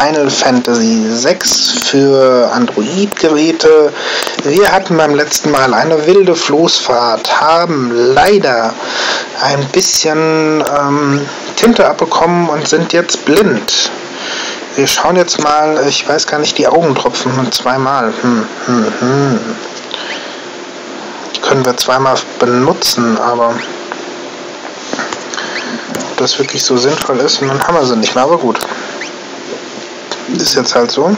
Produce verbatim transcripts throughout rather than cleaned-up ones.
Final Fantasy sechs für Android-Geräte. Wir hatten beim letzten Mal eine wilde Floßfahrt, haben leider ein bisschen ähm, Tinte abbekommen und sind jetzt blind. Wir schauen jetzt mal, ich weiß gar nicht, die Augentropfen zweimal. Hm, hm, hm. Die können wir zweimal benutzen, aber ob das wirklich so sinnvoll ist, und dann haben wir sie nicht mehr, aber gut. Ist jetzt halt so.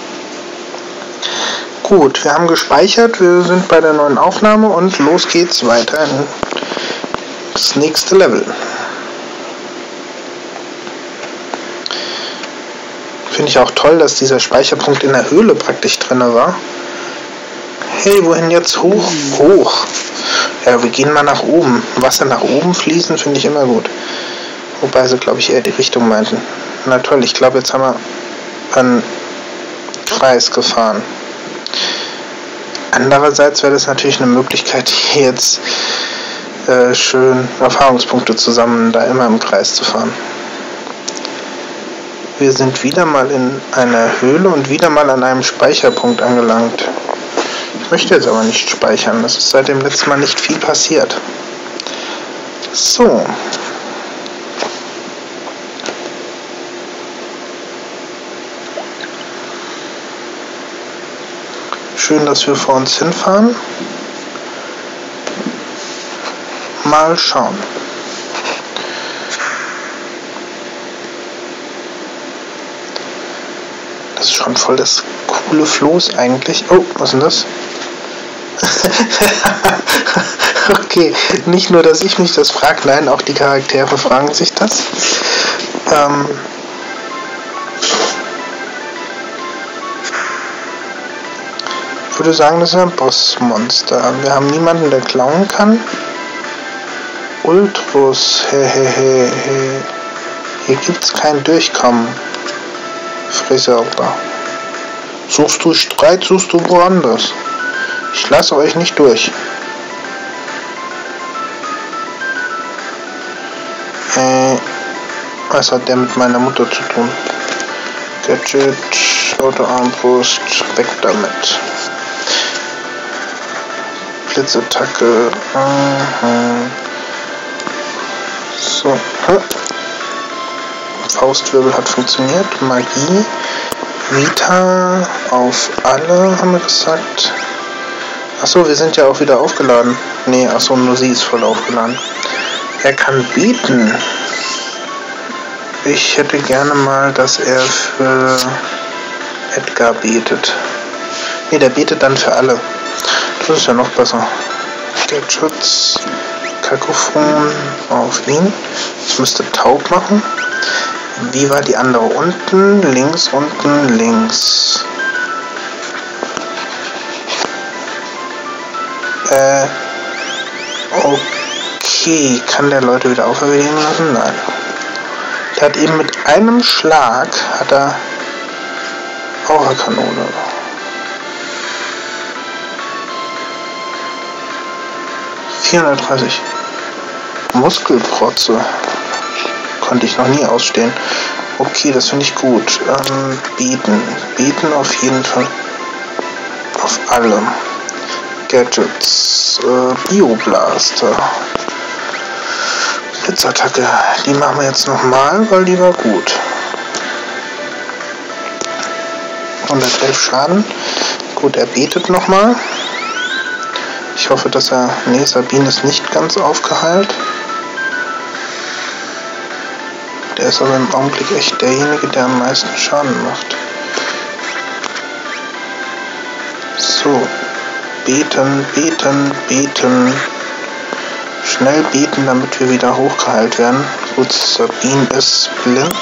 Gut, wir haben gespeichert, wir sind bei der neuen Aufnahme und los geht's weiter in das nächste Level. Finde ich auch toll, dass dieser Speicherpunkt in der Höhle praktisch drin war. Hey, wohin jetzt? Hoch? Hoch. Ja, wir gehen mal nach oben. Wasser nach oben fließen finde ich immer gut. Wobei sie, glaube ich, eher die Richtung meinten. Na toll, ich glaube, jetzt haben wir einen Kreis gefahren. Andererseits wäre das natürlich eine Möglichkeit, hier jetzt äh, schön Erfahrungspunkte zu sammeln, da immer im Kreis zu fahren. Wir sind wieder mal in einer Höhle und wieder mal an einem Speicherpunkt angelangt. Ich möchte jetzt aber nicht speichern, es ist seit dem letzten Mal nicht viel passiert. So. Schön, dass wir vor uns hinfahren. Mal schauen. Das ist schon voll das coole Floß eigentlich. Oh, was ist denn das? Okay, nicht nur, dass ich mich das frage, nein, auch die Charaktere fragen sich das. Ähm... Ich würde sagen, das ist ein Bossmonster. Wir haben niemanden, der klauen kann. Ultrus, hehehe. Hier gibt's kein Durchkommen. Friserber. Suchst du Streit, suchst du woanders. Ich lasse euch nicht durch. Äh, was hat der mit meiner Mutter zu tun? Gadget, Autoarmbrust, weg damit. Blitzattacke. Mhm. So. Faustwirbel hat funktioniert. Magie. Vita auf alle, haben wir gesagt. Achso, wir sind ja auch wieder aufgeladen. Nee, achso, nur sie ist voll aufgeladen. Er kann bieten. Ich hätte gerne mal, dass er für Edgar betet. Nee, der betet dann für alle. Das ist ja noch besser. Geldschutz, Kakophon auf ihn. Das müsste taub machen. Wie war die andere? Unten, links, unten, links. Äh. Okay. Kann der Leute wieder auferlegen lassen? Nein. Der hat eben mit einem Schlag, hat er Aurakanone. vierhundertdreißig. Muskelprotze. Konnte ich noch nie ausstehen. Okay, das finde ich gut. Ähm, beten. Beten auf jeden Fall. Auf alle. Gadgets. Äh, Bioblaster. Blitzattacke. Die machen wir jetzt nochmal, weil die war gut. hundertelf Schaden. Gut, er betet nochmal. Ich hoffe, dass er... Nee, Sabine ist nicht ganz aufgeheilt. Der ist aber im Augenblick echt derjenige, der am meisten Schaden macht. So. Beten, beten, beten. Schnell beten, damit wir wieder hochgeheilt werden. Gut, Sabine ist blind.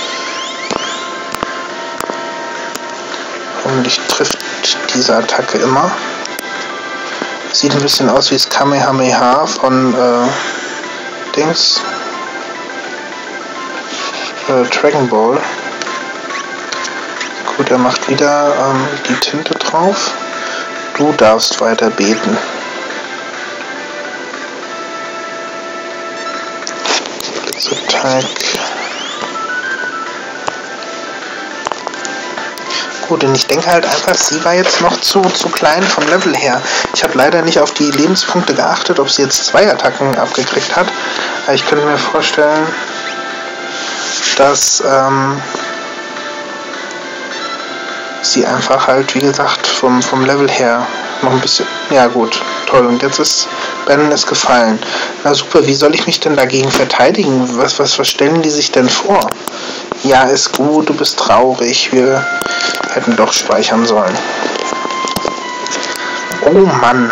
Hoffentlich trifft diese Attacke immer. Sieht ein bisschen aus wie das Kamehameha von äh, Dings. Äh, Dragon Ball. Gut, er macht wieder ähm, die Tinte drauf. Du darfst weiter beten. Blitzattack. Gut, und ich denke halt einfach, sie war jetzt noch zu, zu klein vom Level her. Ich habe leider nicht auf die Lebenspunkte geachtet, ob sie jetzt zwei Attacken abgekriegt hat. Aber ich könnte mir vorstellen, dass ähm, sie einfach halt, wie gesagt, vom, vom Level her noch ein bisschen... Ja gut, toll. Und jetzt ist Ben ist gefallen. Na super, wie soll ich mich denn dagegen verteidigen? Was, was, was stellen die sich denn vor? Ja, ist gut, du bist traurig. Wir hätten doch speichern sollen. Oh Mann.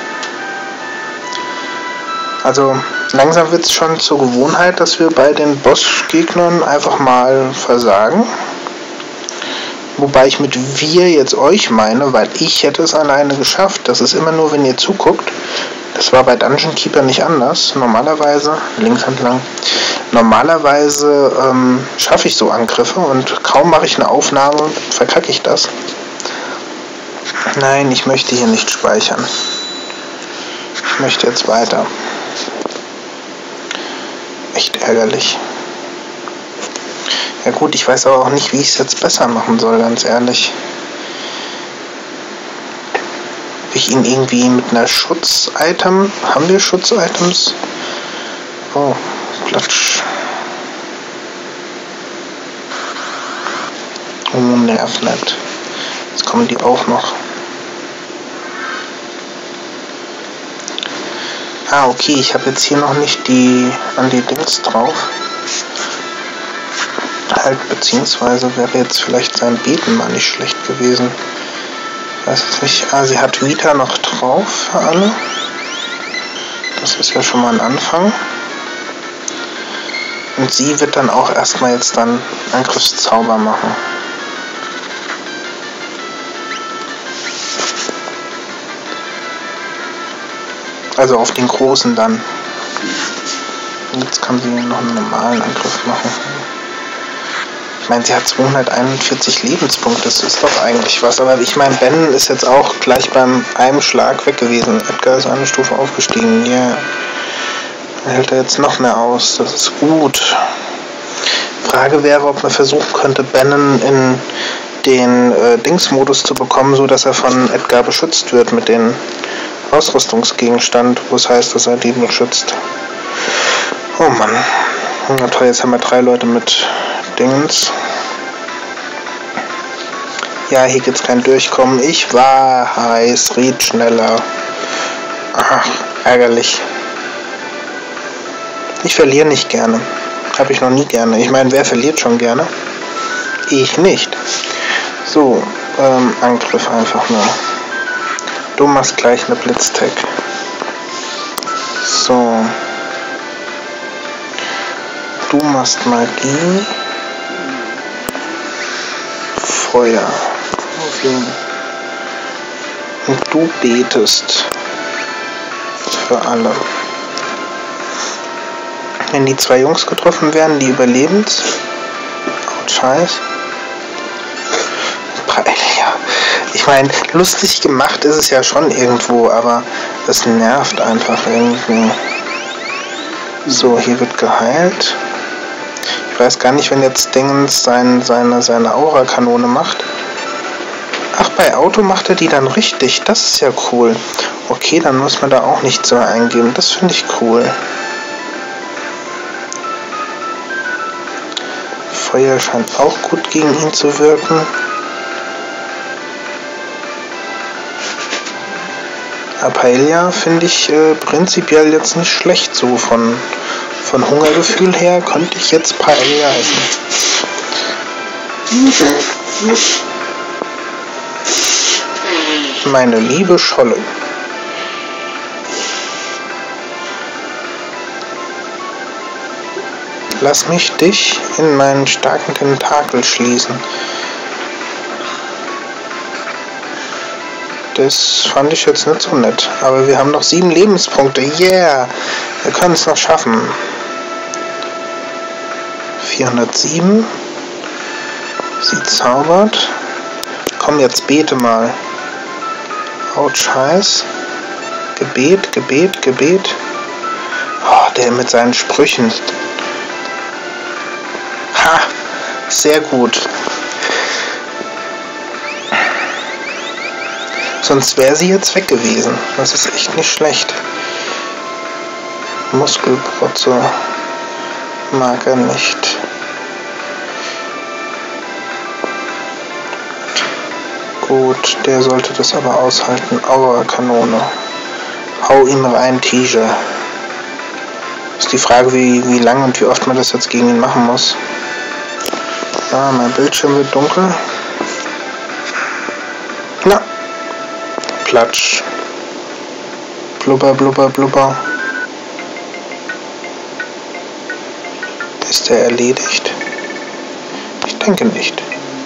Also langsam wird es schon zur Gewohnheit, dass wir bei den Bossgegnern einfach mal versagen. Wobei ich mit wir jetzt euch meine, weil ich hätte es alleine geschafft. Das ist immer nur, wenn ihr zuguckt. Das war bei Dungeon Keeper nicht anders. Normalerweise, links entlang, normalerweise ähm, schaffe ich so Angriffe und kaum mache ich eine Aufnahme, verkacke ich das. Nein, ich möchte hier nicht speichern. Ich möchte jetzt weiter. Echt ärgerlich. Ja gut, ich weiß aber auch nicht, wie ich es jetzt besser machen soll, ganz ehrlich. Ob ich ihn irgendwie mit einer Schutz-Item... Haben wir Schutz-Items? Oh, Platsch. Oh, nervt nicht. Jetzt kommen die auch noch. Ah, okay, ich habe jetzt hier noch nicht die an die Dings drauf. Halt, beziehungsweise wäre jetzt vielleicht sein Beten mal nicht schlecht gewesen. Ich weiß es nicht. Ah, sie hat Vita noch drauf für alle. Das ist ja schon mal ein Anfang. Und sie wird dann auch erstmal jetzt dann Angriffszauber machen. Also auf den großen dann. Und jetzt kann sie noch einen normalen Angriff machen. Ich meine, sie hat zweihunderteinundvierzig Lebenspunkte, das ist doch eigentlich was. Aber ich meine, Ben ist jetzt auch gleich beim einem Schlag weg gewesen. Edgar ist eine Stufe aufgestiegen. Ja. Yeah. Dann hält er jetzt noch mehr aus. Das ist gut. Frage wäre, ob man versuchen könnte, Ben in den äh, Dings-Modus zu bekommen, so dass er von Edgar beschützt wird mit den Ausrüstungsgegenstand, wo es heißt, dass er den beschützt. Oh Mann. Na toll, jetzt haben wir drei Leute mit Dingens. Ja, hier gibt's kein Durchkommen. Ich war heiß, red schneller. Ach, ärgerlich. Ich verliere nicht gerne. Habe ich noch nie gerne. Ich meine, wer verliert schon gerne? Ich nicht. So, ähm, Angriff einfach nur. Du machst gleich eine Blitztag. So. Du machst Magie. Feuer. Okay. Und du betest. Für alle. Wenn die zwei Jungs getroffen werden, die überlebens. Oh, scheiß. Ja. Ich meine, lustig gemacht ist es ja schon irgendwo, aber es nervt einfach irgendwie. So, hier wird geheilt. Ich weiß gar nicht, wenn jetzt Dingens sein, seine, seine Aura-Kanone macht. Ach, bei Auto macht er die dann richtig. Das ist ja cool. Okay, dann muss man da auch nichts mehr eingeben. Das finde ich cool. Feuer scheint auch gut gegen ihn zu wirken. Apaelia finde ich äh, prinzipiell jetzt nicht schlecht, so von, von Hungergefühl her könnte ich jetzt Paella essen. Meine liebe Scholle. Lass mich dich in meinen starken Tentakel schließen. Das fand ich jetzt nicht so nett. Aber wir haben noch sieben Lebenspunkte. Yeah! Wir können es noch schaffen. vierhundertsieben. Sie zaubert. Komm, jetzt bete mal. Oh, Scheiß. Gebet, Gebet, Gebet. Oh, der mit seinen Sprüchen. Ha! Sehr gut. Sonst wäre sie jetzt weg gewesen. Das ist echt nicht schlecht. Muskelprotze mag er nicht. Gut, der sollte das aber aushalten. Aua, Kanone. Hau ihm rein, Tiger. Ist die Frage, wie, wie lange und wie oft man das jetzt gegen ihn machen muss. Ah, mein Bildschirm wird dunkel. Na. Platsch. Blubber, blubber, blubber. Ist er erledigt? Ich denke nicht.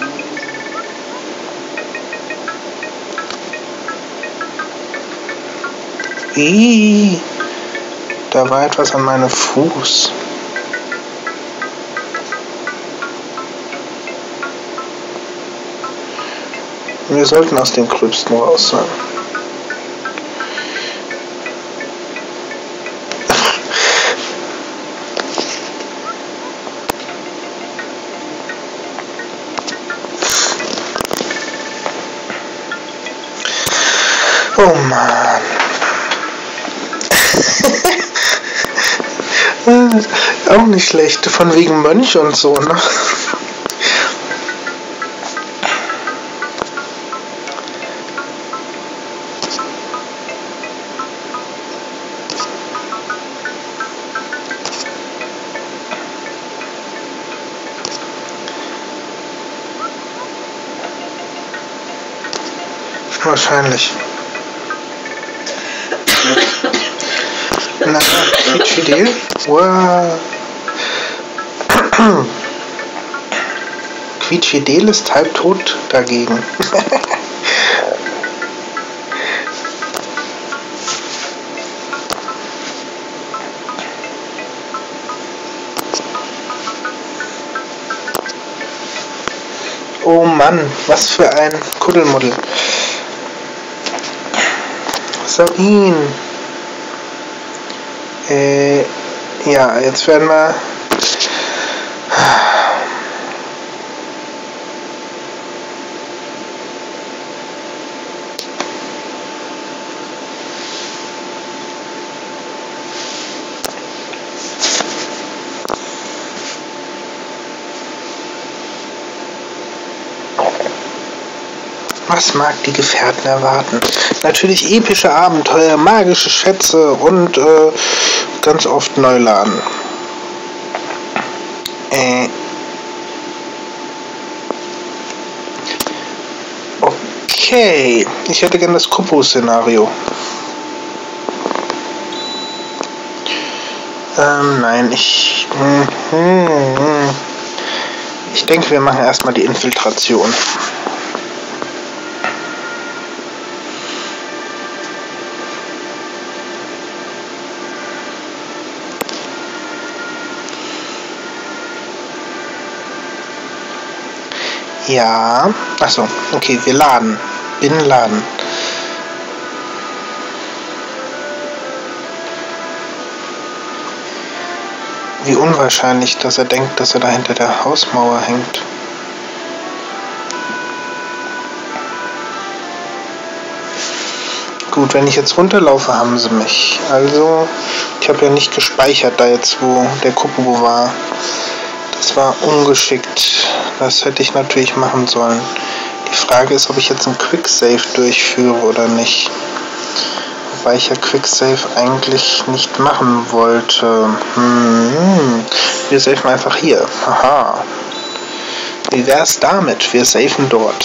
Ih, da war etwas an meinem Fuß. Wir sollten aus den Gröbsten raus sein. Oh Mann. Auch nicht schlecht, von wegen Mönch und so, ne? Wahrscheinlich. Na, Quietschidee. Wow. Quietschidee ist halbtot dagegen. Oh Mann, was für ein Kuddelmuddel. Sabine. Äh, ja, jetzt werden wir... Was mag die Gefährten erwarten? Natürlich epische Abenteuer, magische Schätze und äh, ganz oft Neuladen. Äh. Okay, ich hätte gern das Kupo-Szenario. Ähm, nein, ich... Ich denke, wir machen erstmal die Infiltration. Ja, achso, okay, wir laden. Bin laden. Wie unwahrscheinlich, dass er denkt, dass er da hinter der Hausmauer hängt. Gut, wenn ich jetzt runterlaufe, haben sie mich. Also, ich habe ja nicht gespeichert, da jetzt, wo der Kupo war. Das war ungeschickt. Das hätte ich natürlich machen sollen. Die Frage ist, ob ich jetzt einen Quicksave durchführe oder nicht. Wobei ich ja Quicksave eigentlich nicht machen wollte. Hm. Wir safen einfach hier. Haha. Wie wär's damit? Wir safen dort.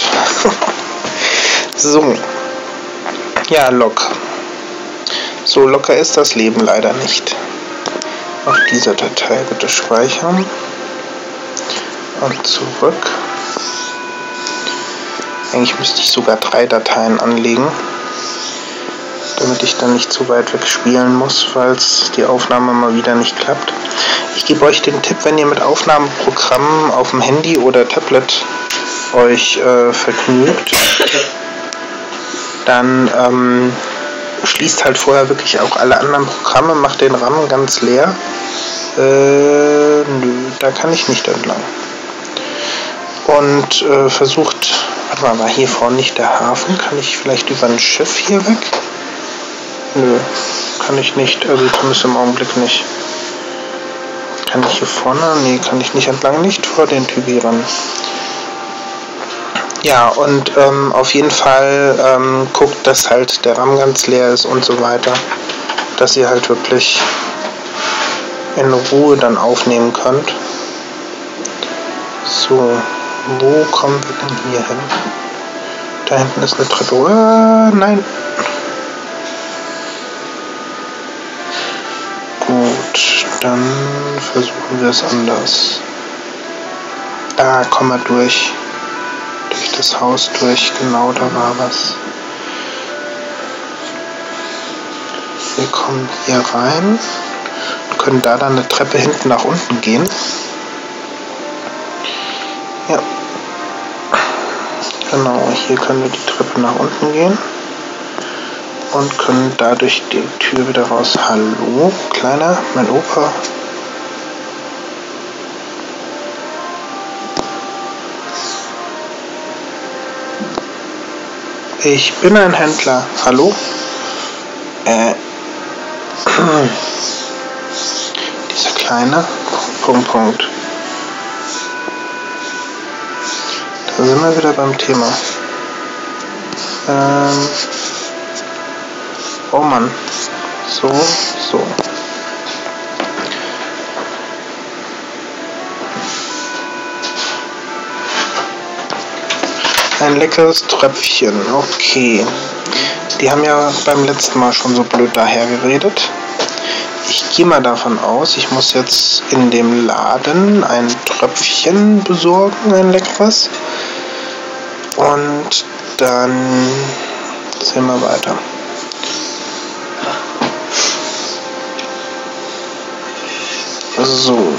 So. Ja, locker. So locker ist das Leben leider nicht. Auf dieser Datei bitte speichern. Und zurück. Eigentlich müsste ich sogar drei Dateien anlegen, damit ich dann nicht zu weit weg spielen muss, falls die Aufnahme mal wieder nicht klappt. Ich gebe euch den Tipp, wenn ihr mit Aufnahmeprogrammen auf dem Handy oder Tablet euch äh, vergnügt, dann ähm, schließt halt vorher wirklich auch alle anderen Programme, macht den RAM ganz leer. Äh, nö, da kann ich nicht entlang. Und äh, versucht, Warte mal, war hier vorne nicht der Hafen? Kann ich vielleicht über ein Schiff hier weg? Nö, kann ich nicht. Also zumindest im Augenblick nicht. Kann ich hier vorne? Nee, kann ich nicht entlang. Nicht vor den Typieren. Ja, und ähm, auf jeden Fall ähm, guckt, dass halt der RAM ganz leer ist und so weiter. Dass ihr halt wirklich in Ruhe dann aufnehmen könnt. So, wo kommen wir denn hier hin? Da hinten ist eine Treppe. Oh, nein. Gut, dann versuchen wir es anders. Da kommen wir durch. Durch das Haus durch. Genau, da war was. Wir kommen hier rein und können da dann eine Treppe hinten nach unten gehen. Ja. Genau, hier können wir die Treppe nach unten gehen und können dadurch die Tür wieder raus. Hallo, Kleiner, mein Opa. Ich bin ein Händler. Hallo? Äh. Dieser kleine Punkt, Punkt. Da sind wir wieder beim Thema. Ähm. Oh Mann. So, so. Ein leckeres Tröpfchen. Okay. Die haben ja beim letzten Mal schon so blöd dahergeredet. Ich gehe mal davon aus, ich muss jetzt in dem Laden ein Tröpfchen besorgen, ein leckeres. Und dann sehen wir weiter. So.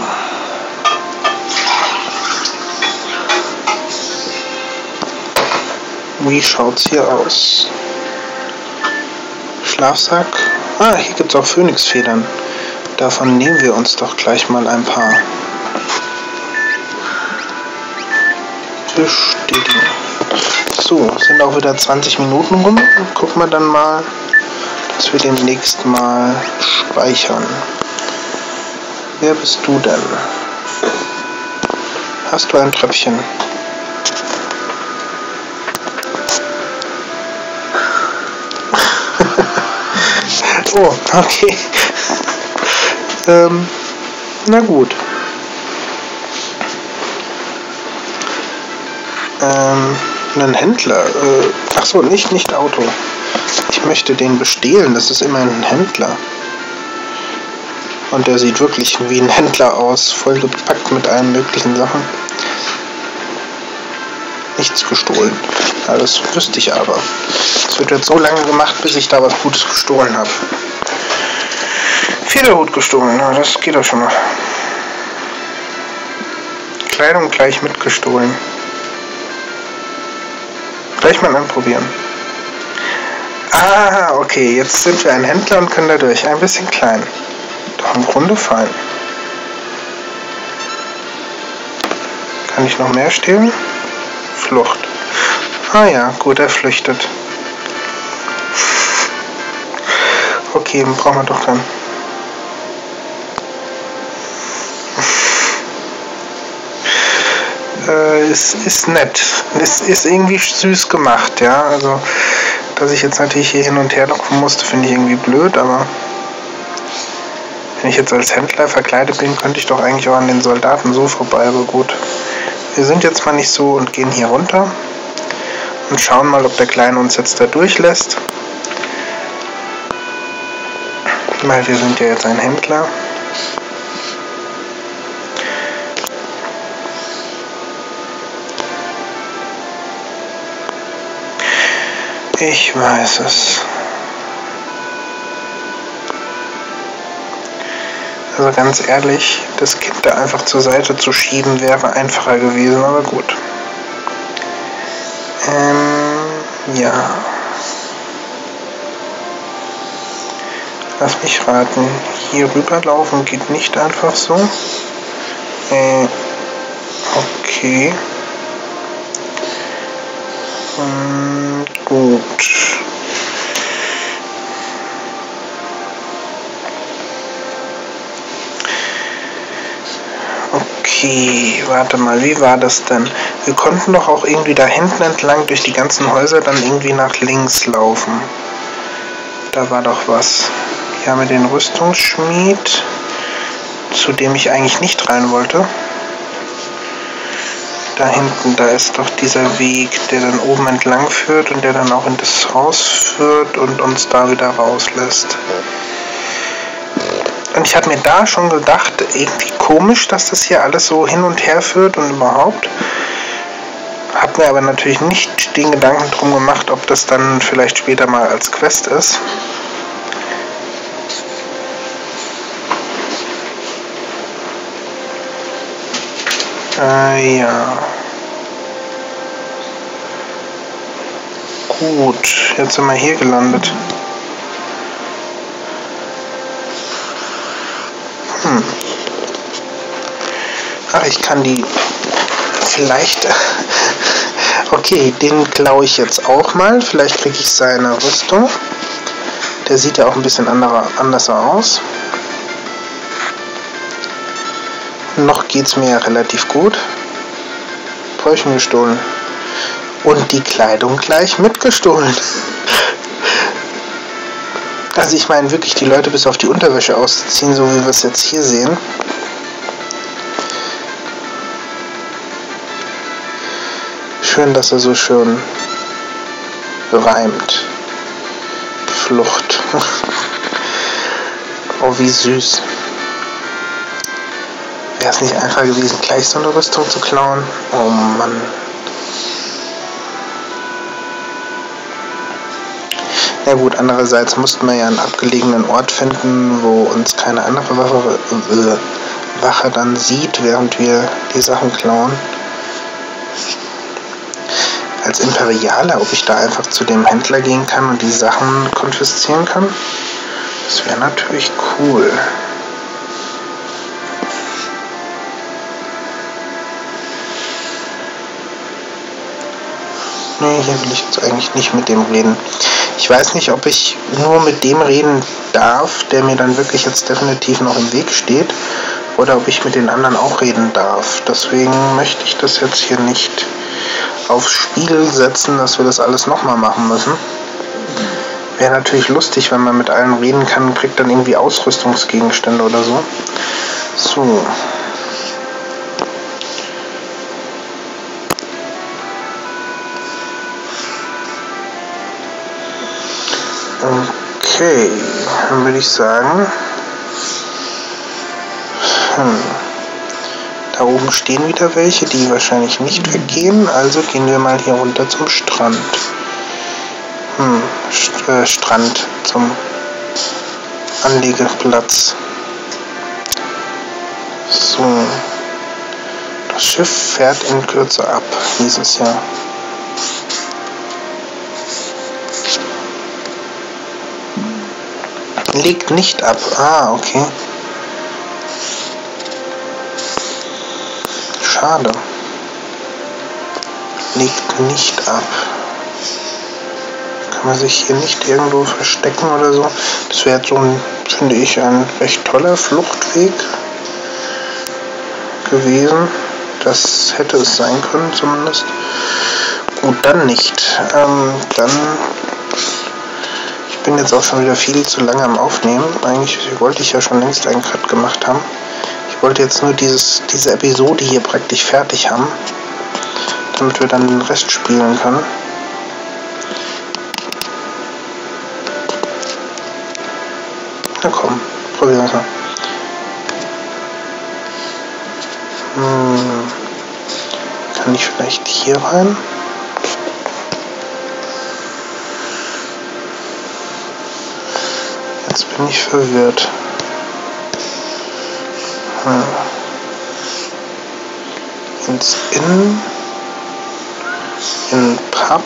Wie schaut's hier aus? Schlafsack. Ah, hier gibt's auch Phönixfedern. Davon nehmen wir uns doch gleich mal ein paar. Bestätigen. So, sind auch wieder zwanzig Minuten rum. Gucken wir dann mal, dass wir demnächst mal speichern. Wer bist du denn? Hast du ein Tröpfchen? Oh, okay. ähm, na gut. Ähm, ein Händler. Äh, ach so, nicht, nicht Auto. Ich möchte den bestehlen. Das ist immerhin ein Händler. Und der sieht wirklich wie ein Händler aus. Voll gepackt mit allen möglichen Sachen. Nichts gestohlen. Ja, das wüsste ich aber. Es wird jetzt so lange gemacht, bis ich da was Gutes gestohlen habe. Federhut gestohlen, ja, das geht doch schon mal. Kleidung gleich mitgestohlen. Gleich mal anprobieren. Ah, okay, jetzt sind wir ein Händler und können da durch. Ein bisschen klein. Doch im Grunde fein. Kann ich noch mehr stehlen? Flucht. Ah ja, gut, er flüchtet. Okay, brauchen wir doch dann. Äh, es ist nett. Es ist irgendwie süß gemacht, ja. Also, dass ich jetzt natürlich hier hin und her laufen musste, finde ich irgendwie blöd, aber wenn ich jetzt als Händler verkleidet bin, könnte ich doch eigentlich auch an den Soldaten so vorbei, aber gut. Wir sind jetzt mal nicht so und gehen hier runter und schauen mal, ob der Kleine uns jetzt da durchlässt. Weil wir sind ja jetzt ein Händler. Ich weiß es. Also ganz ehrlich, das Kind da einfach zur Seite zu schieben, wäre einfacher gewesen, aber gut. Ähm, ja. Lass mich raten. Hier rüberlaufen geht nicht einfach so. Äh, okay. Hm, gut. Okay, warte mal, wie war das denn? Wir konnten doch auch irgendwie da hinten entlang durch die ganzen Häuser dann irgendwie nach links laufen. Da war doch was. Hier haben wir den Rüstungsschmied, zu dem ich eigentlich nicht rein wollte. Da hinten, da ist doch dieser Weg, der dann oben entlang führt und der dann auch in das Haus führt und uns da wieder rauslässt. Und ich habe mir da schon gedacht, irgendwie komisch, dass das hier alles so hin und her führt und überhaupt. Habe mir aber natürlich nicht den Gedanken drum gemacht, ob das dann vielleicht später mal als Quest ist. Äh, ja. Gut, jetzt sind wir hier gelandet. Hm. Ach, ich kann die vielleicht... Okay, den klaue ich jetzt auch mal. Vielleicht kriege ich seine Rüstung. Der sieht ja auch ein bisschen anderer, anders aus. Noch geht es mir ja relativ gut. Bräuchen gestohlen. Und die Kleidung gleich mitgestohlen. Also ich meine wirklich die Leute bis auf die Unterwäsche ausziehen, so wie wir es jetzt hier sehen. Schön, dass er so schön reimt. Flucht. Oh, wie süß. Wäre es nicht einfach gewesen, gleich so eine Rüstung zu klauen? Oh Mann. Ja gut, andererseits mussten wir ja einen abgelegenen Ort finden, wo uns keine andere Wache, äh, Wache dann sieht, während wir die Sachen klauen. Als Imperialer, ob ich da einfach zu dem Händler gehen kann und die Sachen konfiszieren kann, das wäre natürlich cool. Nee, hier will ich jetzt eigentlich nicht mit dem reden. Ich weiß nicht, ob ich nur mit dem reden darf, der mir dann wirklich jetzt definitiv noch im Weg steht, oder ob ich mit den anderen auch reden darf. Deswegen möchte ich das jetzt hier nicht aufs Spiel setzen, dass wir das alles nochmal machen müssen. Wäre natürlich lustig, wenn man mit allen reden kann und kriegt dann irgendwie Ausrüstungsgegenstände oder so. So. Okay, dann würde ich sagen, hm, da oben stehen wieder welche, die wahrscheinlich nicht weggehen, also gehen wir mal hier runter zum Strand. Hm, St äh, Strand, zum Anlegeplatz. So, das Schiff fährt in Kürze ab, hieß es ja. Legt nicht ab. Ah, okay. Schade. Legt nicht ab. Kann man sich hier nicht irgendwo verstecken oder so? Das wäre so ein, finde ich, ein recht toller Fluchtweg gewesen. Das hätte es sein können zumindest. Gut, dann nicht. Ähm, dann... Ich bin jetzt auch schon wieder viel zu lange am Aufnehmen. Eigentlich wollte ich ja schon längst einen Cut gemacht haben. Ich wollte jetzt nur dieses, diese Episode hier praktisch fertig haben, damit wir dann den Rest spielen können. Na komm, probieren wir es mal. Hm, kann ich vielleicht hier rein? Jetzt bin ich verwirrt. Hm. Ins Inn. In Pub.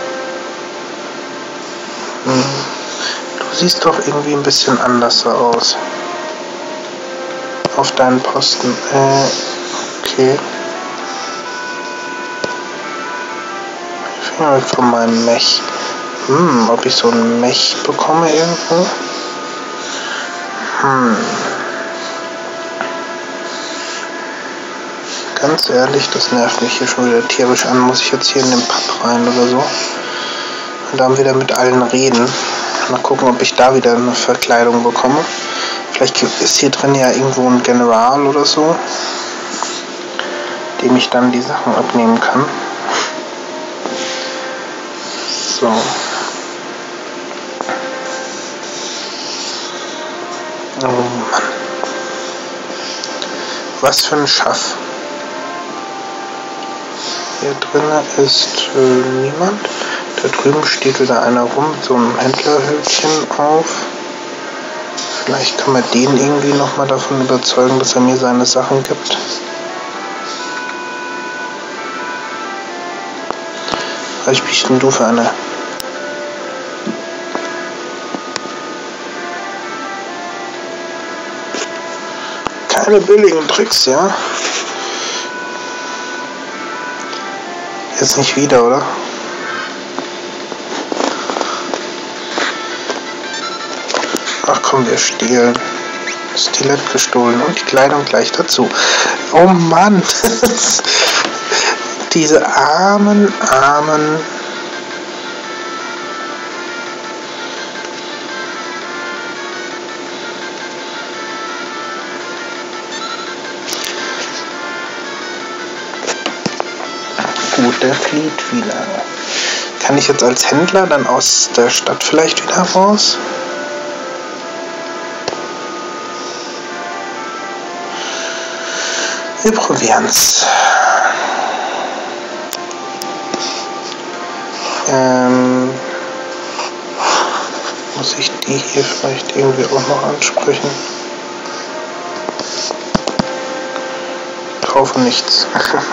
Hm. Du siehst doch irgendwie ein bisschen anders aus. Auf deinen Posten. Äh, okay. Ja, von meinem Mech. Hm, ob ich so ein Mech bekomme irgendwo? Hm. Ganz ehrlich, das nervt mich hier schon wieder tierisch an. Muss ich jetzt hier in den Pub rein oder so? Und dann wieder mit allen reden. Mal gucken, ob ich da wieder eine Verkleidung bekomme. Vielleicht ist hier drin ja irgendwo ein General oder so, dem ich dann die Sachen abnehmen kann. So. Oh Mann. Was für ein Schaff. Hier drinnen ist äh, niemand. Da drüben steht wieder einer rum mit so einem Händlerhütchen auf. Vielleicht kann man den irgendwie nochmal davon überzeugen, dass er mir seine Sachen gibt. Was bist denn du für eine? Keine billigen Tricks, ja? Jetzt nicht wieder, oder? Ach komm, wir stehlen. Stilett gestohlen und die Kleidung gleich dazu. Oh Mann! Diese armen, armen... Gut, der flieht wieder. Kann ich jetzt als Händler dann aus der Stadt vielleicht wieder raus? Wir probieren's. Ähm, muss ich die hier vielleicht irgendwie auch noch ansprechen? Ich kaufe nichts.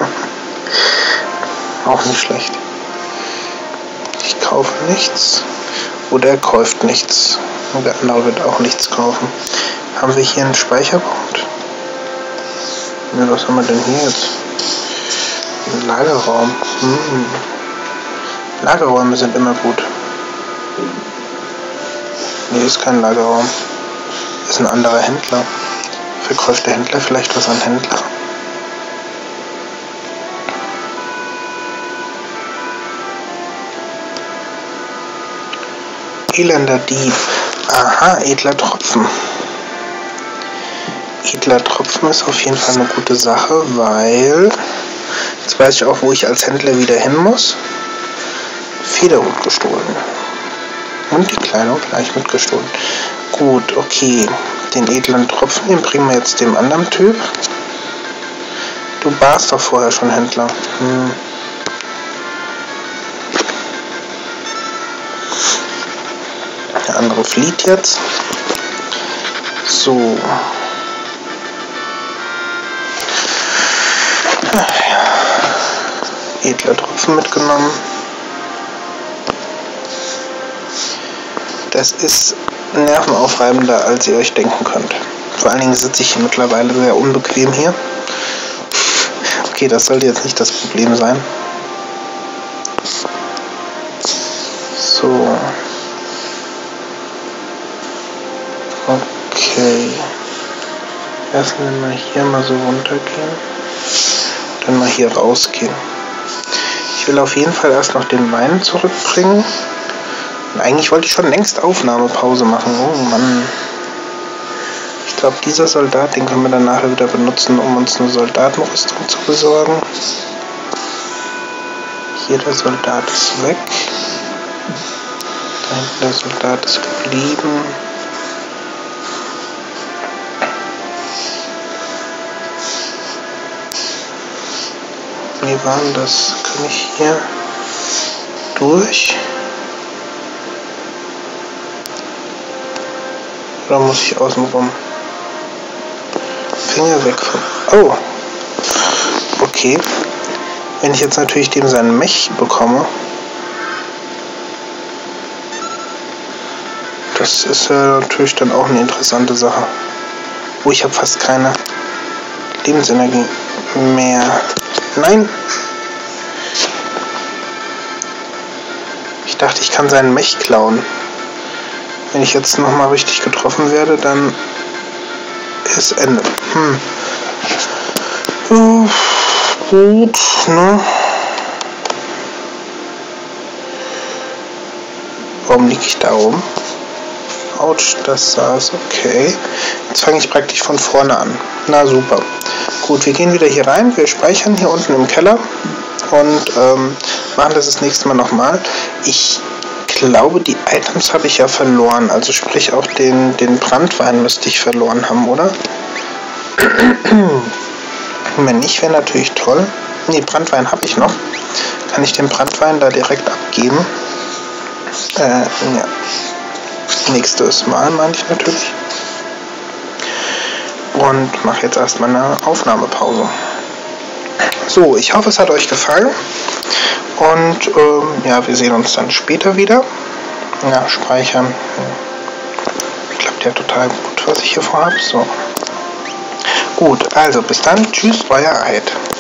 Auch nicht schlecht. Ich kaufe nichts. Oder er kauft nichts. Und der andere wird auch nichts kaufen. Haben wir hier einen Speicherpunkt? Ja, was haben wir denn hier jetzt? Ein Lagerraum. Hm. Lagerräume sind immer gut. Nee, ist kein Lagerraum. Ist ein anderer Händler. Verkauft der Händler vielleicht was an Händler? Elender Dieb. Aha, edler Tropfen. Edler Tropfen ist auf jeden Fall eine gute Sache, weil jetzt weiß ich auch, wo ich als Händler wieder hin muss. Federhut gestohlen. Und die Kleidung gleich mitgestohlen. Gut, okay. Den edlen Tropfen, den bringen wir jetzt dem anderen Typ. Du warst doch vorher schon Händler. Hm. Der andere flieht jetzt. So. Edler Tropfen mitgenommen. Das ist nervenaufreibender, als ihr euch denken könnt. Vor allen Dingen sitze ich mittlerweile sehr unbequem hier. Okay, das sollte jetzt nicht das Problem sein. So. Okay. Erst mal hier mal so runtergehen. Dann mal hier rausgehen. Ich will auf jeden Fall erst noch den Wein zurückbringen. Und eigentlich wollte ich schon längst Aufnahmepause machen. Oh Mann. Ich glaube, dieser Soldat, den können wir dann nachher wieder benutzen, um uns eine Soldatenrüstung zu besorgen. Hier der Soldat ist weg. Da hinten der Soldat ist geblieben. Wie war denn das? Kann ich hier durch? Oder muss ich außen rum? Finger weg von... Oh! Okay. Wenn ich jetzt natürlich dem seinen Mech bekomme... Das ist ja natürlich dann auch eine interessante Sache. Oh, ich habe fast keine Lebensenergie mehr. Nein! dachte, ich kann seinen Mech klauen. Wenn ich jetzt nochmal richtig getroffen werde, dann ist Ende. Hm. Uh, gut, ne? Warum liege ich da oben? Autsch, das saß. Okay. Jetzt fange ich praktisch von vorne an. Na super. Gut, wir gehen wieder hier rein. Wir speichern hier unten im Keller und ähm, machen das das nächste Mal nochmal. Ich glaube, die Items habe ich ja verloren. Also sprich auch den, den Brandwein müsste ich verloren haben, oder? Wenn nicht, wäre natürlich toll. Ne, Brandwein habe ich noch. Kann ich den Brandwein da direkt abgeben? Äh, ja. Nächstes Mal, meine ich natürlich. Und mache jetzt erstmal eine Aufnahmepause. So, ich hoffe, es hat euch gefallen. Und ähm, ja, wir sehen uns dann später wieder. Ja, speichern. Klappt ja total gut, was ich hier vorhabe. So. Gut, also bis dann. Tschüss, euer Eid.